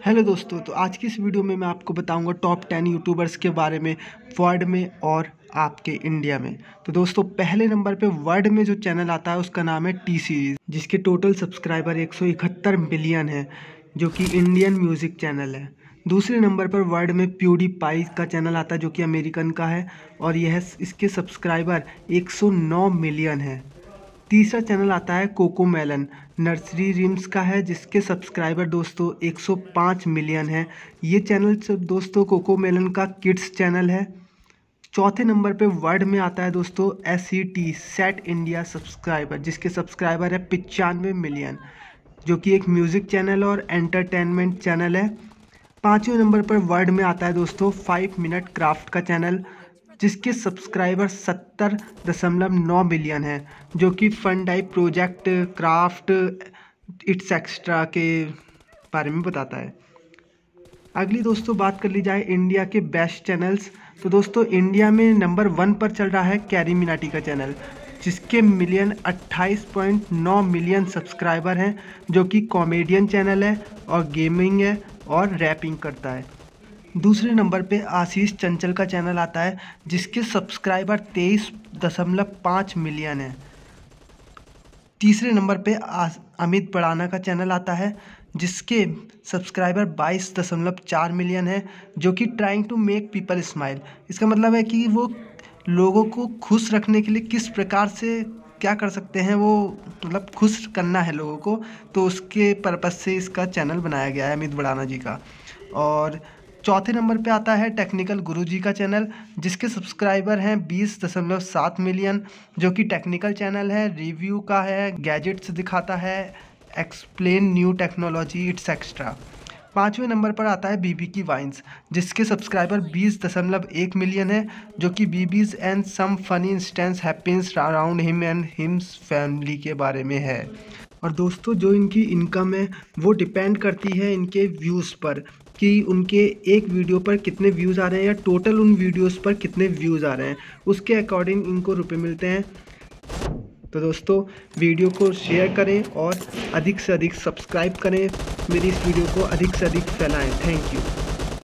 Hello दोस्तों, तो आज की इस वीडियो में मैं आपको बताऊंगा टॉप 10 यूट्यूबर्स के बारे में वर्ल्ड में और आपके इंडिया में। तो दोस्तों, पहले नंबर पे वर्ल्ड में जो चैनल आता है उसका नाम है टी सीरीज़, जिसके टोटल सब्सक्राइबर 171 मिलियन है, जो कि इंडियन म्यूज़िक चैनल है। दूसरे नंबर पर वर्ल्ड में प्यूडीपाई का चैनल आता है, जो कि अमेरिकन का है, और इसके सब्सक्राइबर 109 मिलियन है। तीसरा चैनल आता है कोकोमेलन, नर्सरी रिम्स का है, जिसके सब्सक्राइबर दोस्तों 105 मिलियन है। ये चैनल सब दोस्तों कोकोमेलन का किड्स चैनल है। चौथे नंबर पे वर्ल्ड में आता है दोस्तों सेट इंडिया सब्सक्राइबर, जिसके सब्सक्राइबर है 95 मिलियन, जो कि एक म्यूज़िक चैनल और एंटरटेनमेंट चैनल है। पाँचवें नंबर पर वर्ल्ड में आता है दोस्तों 5 मिनट क्राफ्ट का चैनल, जिसके सब्सक्राइबर 70.9 मिलियन है, जो कि fun DIY project, craft, it's extra के बारे में बताता है। अगली दोस्तों बात कर ली जाए इंडिया के बेस्ट चैनल्स, तो दोस्तों इंडिया में नंबर 1 पर चल रहा है कैरी मिनाटी का चैनल, जिसके 28.9 मिलियन सब्सक्राइबर हैं, जो कि कॉमेडियन चैनल है और गेमिंग है और रैपिंग करता है। दूसरे नंबर पे आशीष चंचल का चैनल आता है, जिसके सब्सक्राइबर 23.5 मिलियन है। तीसरे नंबर पे अमित बड़ाना का चैनल आता है, जिसके सब्सक्राइबर 22.4 मिलियन है, जो कि trying to make people smile. इसका मतलब है कि वो लोगों को खुश रखने के लिए किस प्रकार से क्या कर सकते हैं, वो मतलब खुश करना है लोगों को, तो उसके पर्पज़ से इसका चैनल बनाया गया है अमित बड़ाना जी का। और चौथे नंबर पे आता है टेक्निकल गुरुजी का चैनल, जिसके सब्सक्राइबर हैं 20.7 मिलियन, जो कि टेक्निकल चैनल है, रिव्यू का है, गैजेट्स दिखाता है, explain new technology, it's extra. पाँचवें नंबर पर आता है बीबी की वाइन्स, जिसके सब्सक्राइबर 20.1 मिलियन है, जो कि babies and some funny instance happens around him and him's family के बारे में है। और दोस्तों, जो इनकी इनकम है वो डिपेंड करती है इनके व्यूज़ पर, कि उनके एक वीडियो पर कितने व्यूज़ आ रहे हैं या टोटल उन वीडियोस पर कितने व्यूज़ आ रहे हैं, उसके अकॉर्डिंग इनको रुपए मिलते हैं। तो दोस्तों, वीडियो को शेयर करें और अधिक से अधिक सब्सक्राइब करें, मेरी इस वीडियो को अधिक से अधिक फैलाएं। Thank you.